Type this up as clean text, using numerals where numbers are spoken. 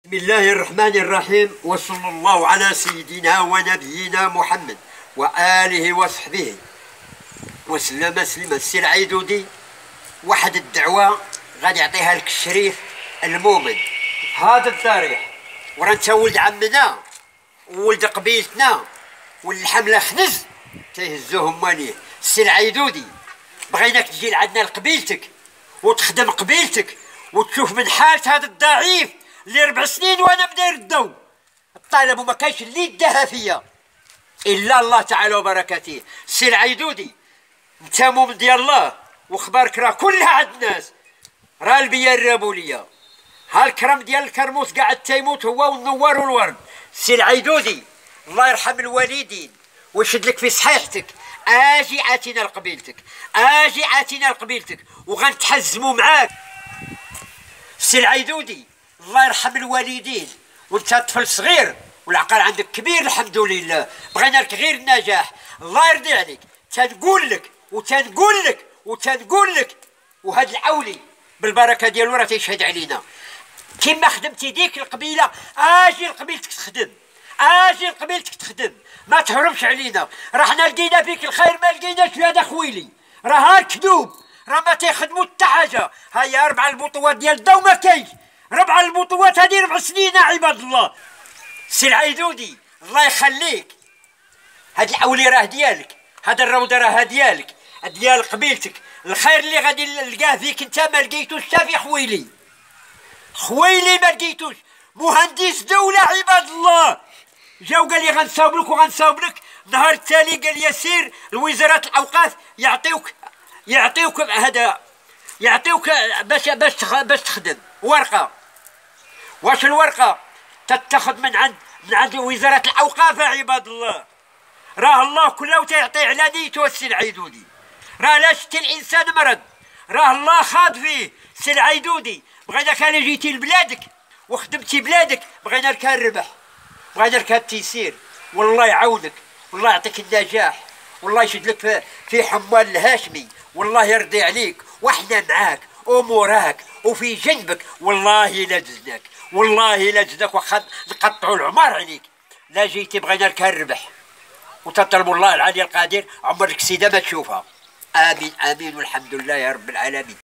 بسم الله الرحمن الرحيم، وصلى الله على سيدنا ونبينا محمد وآله وصحبه وسلم تسليما. السي العيدودي واحد الدعوة غادي يعطيها لك الشريف المؤمن هذا الضريح، وراه انت ولد عمنا وولد قبيلتنا والحملة خنز تيهزوهم ماليه. السي العيدودي بغيناك تجي لعندنا لقبيلتك وتخدم قبيلتك وتشوف من حالة هذا الضعيف اللي 4 سنين وانا بداير الضو الطالب وما كاينش اللي يداها فيا الا الله تعالى وبركاته. السي العيدودي انت مؤمن ديال الله وخبارك راه كلها عند الناس، راه البيار رابوا ليا، ها الكرم ديال الكرموس قاعد تيموت هو والنوار والورد. السي العيدودي الله يرحم الوالدين ويشد لك في صحيحتك، اجي عاتينا لقبيلتك، اجي عاتينا لقبيلتك وغنتحزموا معاك. السي العيدودي الله يرحم الوالدين وانت طفل صغير والعقل عندك كبير الحمد لله، بغينا لك غير النجاح، الله يرضي عليك. تنقول لك وتنقول لك وتنقول لك، وهذا العولي بالبركه ديالو راه تيشهد علينا كيما خدمتي ديك القبيله اجي لقبيلتك تخدم، اجي لقبيلتك تخدم، ما تهربش علينا. راه حنا لقينا فيك الخير ما لقيناش في هذا خويلي، راه ها الكذوب راه ما تيخدموا حتى حاجه. هيا 4 البطوات ديال الضو ما كاينش، 4 البطوات هذه 4 سنين عباد الله. سي العيدودي الله يخليك، هاد العولي راه ديالك، هاد الروضه راه ديالك ديال قبيلتك، الخير اللي غادي نلقاه فيك انت ما لقيتوش حتى في خويلي، خويلي ما لقيتوش. مهندس دوله عباد الله جاو قال لي غنصاوب لك وغنصاوب لك، النهار التالي قال لي سير لوزاره الاوقاف يعطيوك هذا، يعطيوك باش تخدم ورقه. واش الورقه تتخذ من عند وزاره الاوقاف عباد الله؟ راه الله كله تيعطي على نيته. السي العيدودي راه لا شتي الانسان مرض راه الله خاض فيه. السي العيدودي بغيناك انا جيتي لبلادك وخدمتي بلادك، بغينا لك الربح، بغينا لك التيسير، والله يعاونك والله يعطيك النجاح والله يشد لك في حمال الهاشمي، والله يرضي عليك وحنا معاك وموراك وفي جنبك، والله لا جزناك، والله لا جزناك واخا نقطعوا العمر عليك. لا جيتي بغينا لك الربح وتطلبوا الله العلي القادر عمرك سيده ما تشوفها. امين امين والحمد لله يا رب العالمين.